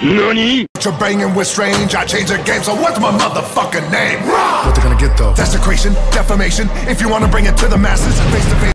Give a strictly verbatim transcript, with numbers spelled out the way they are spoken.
NANI?! You're banging with strange, I change the game, so what's my motherfucking name? What they gonna get though? Desecration, defamation, if you wanna bring it to the masses, face to face.